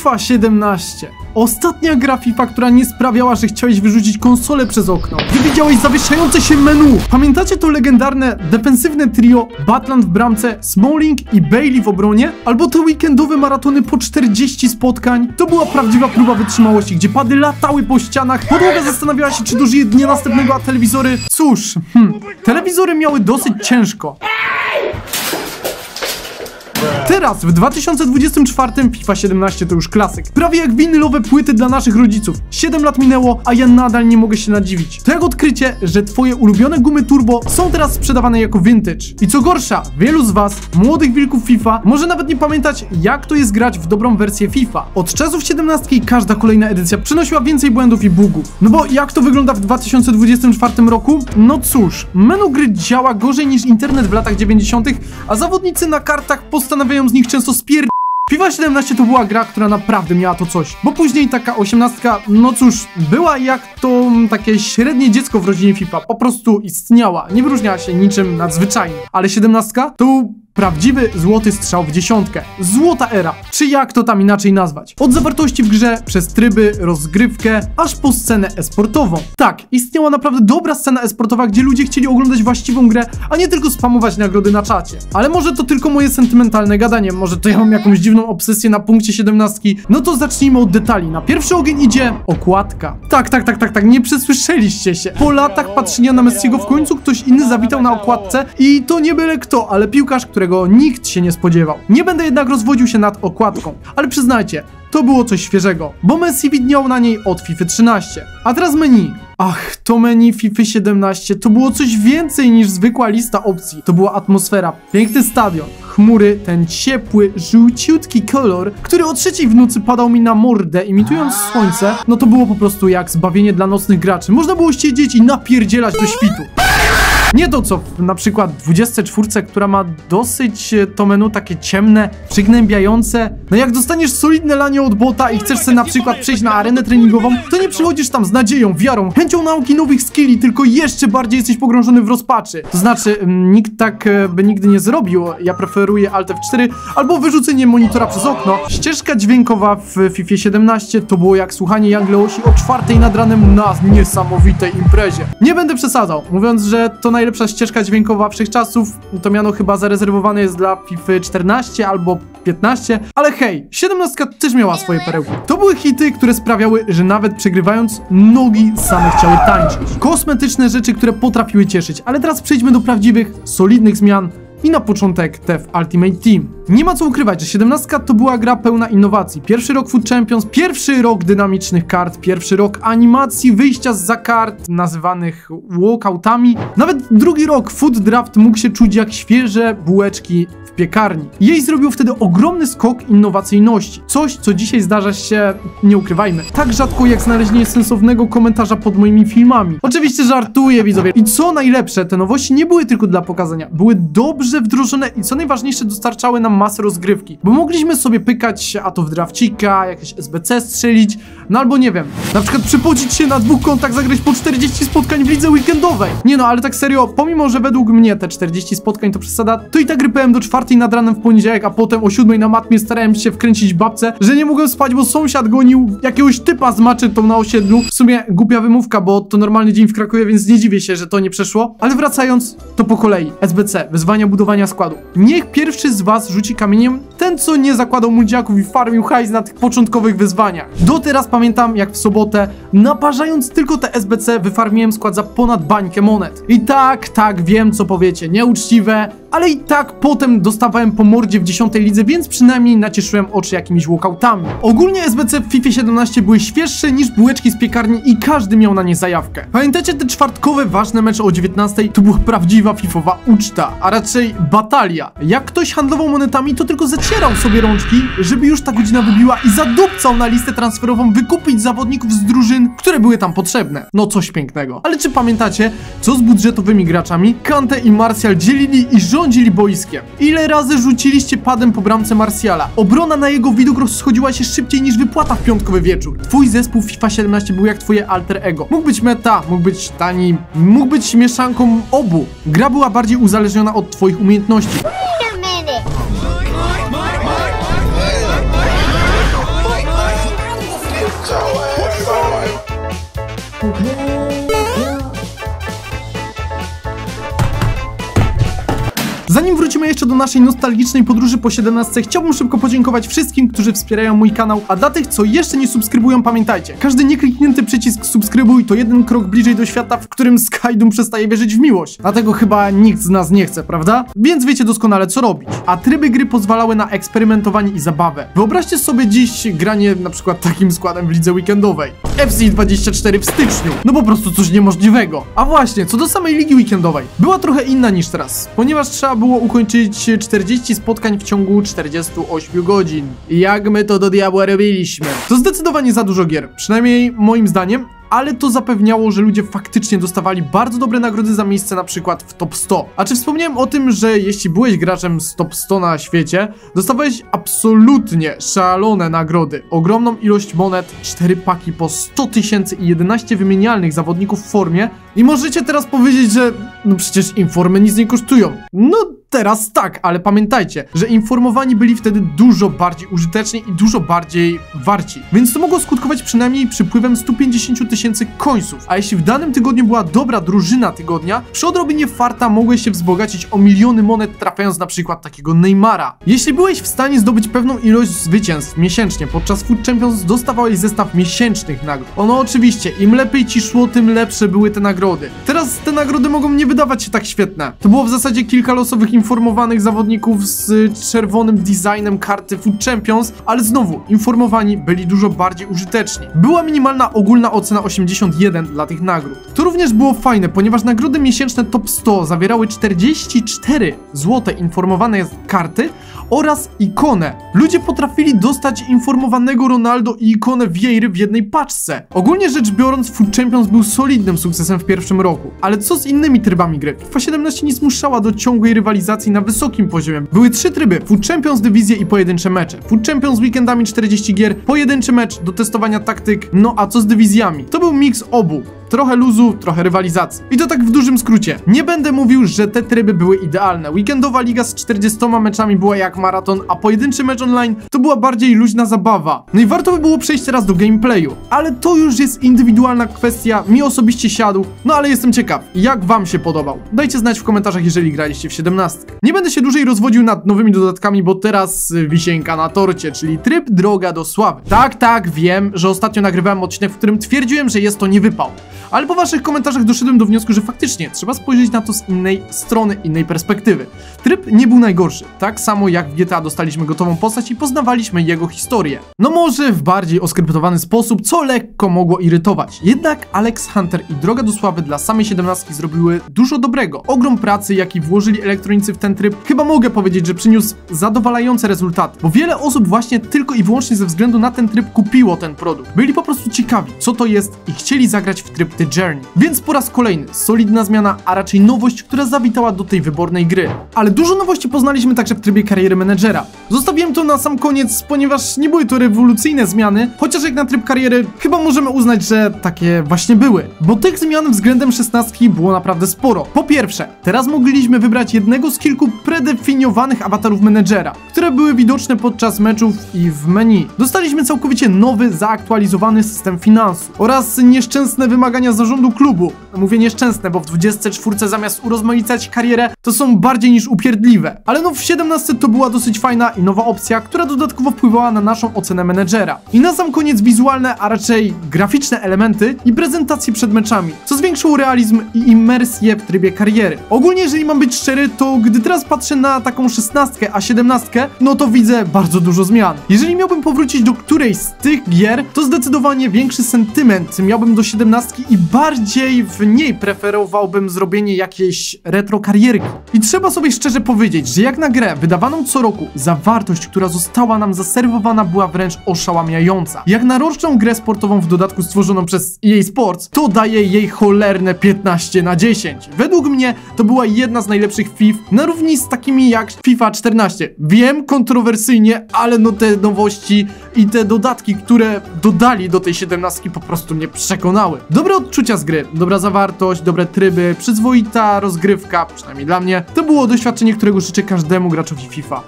FIFA 17. Ostatnia gra FIFA, która nie sprawiała, że chciałeś wyrzucić konsolę przez okno. Gdy widziałeś zawieszające się menu. Pamiętacie to legendarne, defensywne trio Butland w bramce, Smalling i Bailey w obronie? Albo te weekendowe maratony po 40 spotkań? To była prawdziwa próba wytrzymałości, gdzie pady latały po ścianach, podłoga zastanawiała się, czy dożyje dnia następnego, a telewizory... Cóż, telewizory miały dosyć ciężko. Teraz, w 2024 FIFA 17 to już klasyk. Prawie jak winylowe płyty dla naszych rodziców. 7 lat minęło, a ja nadal nie mogę się nadziwić. To jak odkrycie, że twoje ulubione gumy turbo są teraz sprzedawane jako vintage. I co gorsza, wielu z was, młodych wilków FIFA, może nawet nie pamiętać, jak to jest grać w dobrą wersję FIFA. Od czasów 17 każda kolejna edycja przynosiła więcej błędów i bugów. No bo jak to wygląda w 2024 roku? No cóż, menu gry działa gorzej niż internet w latach 90., a zawodnicy na kartach postanawiają z nich często FIFA 17 to była gra, która naprawdę miała to coś, bo później taka 18, no cóż, była jak to takie średnie dziecko w rodzinie FIFA, po prostu istniała, nie wyróżniała się niczym nadzwyczajnym, ale 17 to prawdziwy złoty strzał w dziesiątkę. Złota era, czy jak to tam inaczej nazwać. Od zawartości w grze, przez tryby, rozgrywkę, aż po scenę e-sportową. Tak, istniała naprawdę dobra scena e-sportowa, gdzie ludzie chcieli oglądać właściwą grę, a nie tylko spamować nagrody na czacie. Ale może to tylko moje sentymentalne gadanie, może to ja mam jakąś dziwną obsesję na punkcie 17. No to zacznijmy od detali. Na pierwszy ogień idzie okładka. Tak, nie przesłyszeliście się. Po latach patrzenia na Messiego w końcu ktoś inny zawitał na okładce i to nie byle kto, ale piłkarz, którego nikt się nie spodziewał. Nie będę jednak rozwodził się nad okładką, ale przyznajcie, to było coś świeżego, bo Messi widniał na niej od FIFA 13. A teraz menu. Ach, to menu FIFA 17 to było coś więcej niż zwykła lista opcji. To była atmosfera, piękny stadion, chmury, ten ciepły, żółciutki kolor, który o 3:00 w nocy padał mi na mordę, imitując słońce. No to było po prostu jak zbawienie dla nocnych graczy. Można było siedzieć i napierdzielać do świtu. Nie to co na przykład w 24, która ma dosyć to menu takie ciemne, przygnębiające. No jak dostaniesz solidne lanie od bota i chcesz sobie na przykład przejść na arenę treningową, to nie przychodzisz tam z nadzieją, wiarą, chęcią nauki nowych skilli, tylko jeszcze bardziej jesteś pogrążony w rozpaczy. To znaczy, nikt tak by nigdy nie zrobił. Ja preferuję Alt F4 albo wyrzucenie monitora przez okno. Ścieżka dźwiękowa w FIFA 17 to było jak słuchanie Young Leosi o 4:00 nad ranem na niesamowitej imprezie. Nie będę przesadzał, mówiąc, że to najlepsza ścieżka dźwiękowa wszechczasów, to miano chyba zarezerwowane jest dla FIFA 14 albo 15, ale hej, 17 też miała swoje perełki. To były hity, które sprawiały, że nawet przegrywając, nogi same chciały tańczyć. Kosmetyczne rzeczy, które potrafiły cieszyć, ale teraz przejdźmy do prawdziwych, solidnych zmian. I na początek TEF Ultimate Team. Nie ma co ukrywać, że 17 to była gra pełna innowacji. Pierwszy rok Foot Champions, pierwszy rok dynamicznych kart, pierwszy rok animacji, wyjścia zza kart nazywanych walkoutami. Nawet drugi rok Foot Draft mógł się czuć jak świeże bułeczki w piekarni. Jej zrobił wtedy ogromny skok innowacyjności. Coś, co dzisiaj zdarza się, nie ukrywajmy, tak rzadko jak znalezienie sensownego komentarza pod moimi filmami. Oczywiście żartuję, widzowie. I co najlepsze, te nowości nie były tylko dla pokazania. Były dobrze wdrożone i co najważniejsze dostarczały nam masę rozgrywki, bo mogliśmy sobie pykać a to w drafcika, jakieś SBC strzelić, no albo nie wiem, na przykład przypocić się na 2 kontach, zagrać po 40 spotkań w lidze weekendowej. Nie no, ale tak serio, pomimo, że według mnie te 40 spotkań to przesada, to i tak rypałem do 4:00 nad ranem w poniedziałek, a potem o 7:00 na matmie starałem się wkręcić babce, że nie mogłem spać, bo sąsiad gonił jakiegoś typa z maczetą na osiedlu. W sumie głupia wymówka, bo to normalny dzień w Krakowie, więc nie dziwię się, że to nie przeszło. Ale wracając, to po kolei. SBC, wyzwania budowania składu. Niech pierwszy z was rzuci kamieniem ten, co nie zakładał muldziaków i farmił hajs na tych początkowych wyzwaniach. Do teraz pamiętam, jak w sobotę, naparzając tylko te SBC, wyfarmiłem skład za ponad bańkę monet. I tak, wiem, co powiecie, nieuczciwe, ale i tak potem dostawałem po mordzie w 10. lidze, więc przynajmniej nacieszyłem oczy jakimiś walkoutami. Ogólnie SBC w FIFA 17 były świeższe niż bułeczki z piekarni i każdy miał na nie zajawkę. Pamiętacie te czwartkowe ważne mecze o 19? To była prawdziwa fifowa uczta, a raczej batalia. Jak ktoś handlował monetami, to tylko zacierał sobie rączki, żeby już ta godzina wybiła i zadupcał na listę transferową wykupić zawodników z drużyn, które były tam potrzebne. No coś pięknego. Ale czy pamiętacie, co z budżetowymi graczami? Kante i Martial dzielili i rządzili boiskiem. Ile razy rzuciliście padem po bramce Martiala? Obrona na jego widok rozchodziła się szybciej niż wypłata w piątkowy wieczór. Twój zespół FIFA 17 był jak twoje alter ego. Mógł być meta, mógł być tani, mógł być mieszanką obu. Gra była bardziej uzależniona od twoich umiejętności. Zanim wrócimy jeszcze do naszej nostalgicznej podróży po 17, chciałbym szybko podziękować wszystkim, którzy wspierają mój kanał, a dla tych, co jeszcze nie subskrybują, pamiętajcie, każdy niekliknięty przycisk subskrybuj to jeden krok bliżej do świata, w którym Skydum przestaje wierzyć w miłość. A tego chyba nikt z nas nie chce, prawda? Więc wiecie doskonale, co robić. A tryby gry pozwalały na eksperymentowanie i zabawę. Wyobraźcie sobie dziś granie na przykład takim składem w lidze weekendowej. FC24 w styczniu. No po prostu coś niemożliwego. A właśnie, co do samej ligi weekendowej. Była trochę inna niż teraz, ponieważ trzeba było ukończyć 40 spotkań w ciągu 48 godzin. I jak my to do diabła robiliśmy? To zdecydowanie za dużo gier, przynajmniej moim zdaniem, ale to zapewniało, że ludzie faktycznie dostawali bardzo dobre nagrody za miejsce na przykład w top 100. A czy wspomniałem o tym, że jeśli byłeś graczem z top 100 na świecie, dostawałeś absolutnie szalone nagrody. Ogromną ilość monet, 4 paki po 100 000 i 11 wymienialnych zawodników w formie. I możecie teraz powiedzieć, że no przecież informy nic nie kosztują. No teraz tak, ale pamiętajcie, że informowani byli wtedy dużo bardziej użyteczni i dużo bardziej warci. Więc to mogło skutkować przynajmniej przypływem 150 000 końców. A jeśli w danym tygodniu była dobra drużyna tygodnia, przy odrobinie farta mogłeś się wzbogacić o miliony monet, trafiając na przykład takiego Neymara. Jeśli byłeś w stanie zdobyć pewną ilość zwycięstw miesięcznie podczas Food Champions, dostawałeś zestaw miesięcznych nagród. Ono oczywiście, im lepiej ci szło, tym lepsze były te nagrody. Teraz te nagrody mogą nie wydawać się tak świetne. To było w zasadzie kilka losowych informowanych zawodników z czerwonym designem karty Food Champions, ale znowu, informowani byli dużo bardziej użyteczni. Była minimalna ogólna ocena 81 dla tych nagród. To również było fajne, ponieważ nagrody miesięczne top 100 zawierały 44 złote informowane karty oraz ikonę. Ludzie potrafili dostać informowanego Ronaldo i ikonę Vieiry w jednej paczce. Ogólnie rzecz biorąc, Food Champions był solidnym sukcesem w pierwszym roku. Ale co z innymi trybami gry? FIFA 17 nie zmuszała do ciągłej rywalizacji na wysokim poziomie. Były 3 tryby: Food Champions, dywizje i pojedyncze mecze. Food Champions weekendami 40 gier, pojedynczy mecz do testowania taktyk, no a co z dywizjami? To był miks obu. Trochę luzu, trochę rywalizacji. I to tak w dużym skrócie. Nie będę mówił, że te tryby były idealne. Weekendowa liga z 40 meczami była jak maraton, a pojedynczy mecz online to była bardziej luźna zabawa. No i warto by było przejść teraz do gameplayu. Ale to już jest indywidualna kwestia, mi osobiście siadł, no ale jestem ciekaw, jak wam się podobał. Dajcie znać w komentarzach, jeżeli graliście w 17. Nie będę się dłużej rozwodził nad nowymi dodatkami, bo teraz wisienka na torcie, czyli tryb Droga do Sławy. Tak, wiem, że ostatnio nagrywałem odcinek, w którym twierdziłem, że jest to niewypał. Ale po waszych komentarzach doszedłem do wniosku, że faktycznie trzeba spojrzeć na to z innej strony, innej perspektywy. Tryb nie był najgorszy, tak samo jak w GTA dostaliśmy gotową postać i poznawaliśmy jego historię. No może w bardziej oskryptowany sposób, co lekko mogło irytować. Jednak Alex Hunter i Droga do Sławy dla samej 17 zrobiły dużo dobrego. Ogrom pracy, jaki włożyli elektronicy w ten tryb, chyba mogę powiedzieć, że przyniósł zadowalające rezultaty, bo wiele osób właśnie tylko i wyłącznie ze względu na ten tryb kupiło ten produkt. Byli po prostu ciekawi, co to jest i chcieli zagrać w tryb The Journey. Więc po raz kolejny solidna zmiana, a raczej nowość, która zawitała do tej wybornej gry. Ale dużo nowości poznaliśmy także w trybie kariery menedżera. Zostawiłem to na sam koniec, ponieważ nie były to rewolucyjne zmiany, chociaż jak na tryb kariery chyba możemy uznać, że takie właśnie były. Bo tych zmian względem 16 było naprawdę sporo. Po pierwsze, teraz mogliśmy wybrać jednego z kilku predefiniowanych awatarów menedżera, które były widoczne podczas meczów i w menu. Dostaliśmy całkowicie nowy, zaaktualizowany system finansu oraz nieszczęsne wymagania zarządu klubu. Mówię nieszczęsne, bo w 24 zamiast urozmaicać karierę, to są bardziej niż upierdliwe. Ale no w 17 to była dosyć fajna i nowa opcja, która dodatkowo wpływała na naszą ocenę menedżera. I na sam koniec wizualne, a raczej graficzne elementy i prezentacje przed meczami, co zwiększyło realizm i immersję w trybie kariery. Ogólnie, jeżeli mam być szczery, to gdy teraz patrzę na taką 16, a 17, no to widzę bardzo dużo zmian. Jeżeli miałbym powrócić do którejś z tych gier, to zdecydowanie większy sentyment miałbym do 17 i bardziej w niej preferowałbym zrobienie jakiejś retro karierki. I trzeba sobie szczerze powiedzieć, że jak na grę wydawaną co roku, zawartość, która została nam zaserwowana, była wręcz oszałamiająca. Jak na roczną grę sportową, w dodatku stworzoną przez EA Sports, to daje jej cholerne 15/10. Według mnie to była jedna z najlepszych FIFA, na równi z takimi jak FIFA 14. Wiem, kontrowersyjnie, ale no te nowości i te dodatki, które dodali do tej 17, po prostu mnie przekonały. Dobre odczucia z gry, dobra zawartość, dobre tryby, przyzwoita rozgrywka, przynajmniej dla mnie. To było doświadczenie, którego życzę każdemu graczowi FIFA.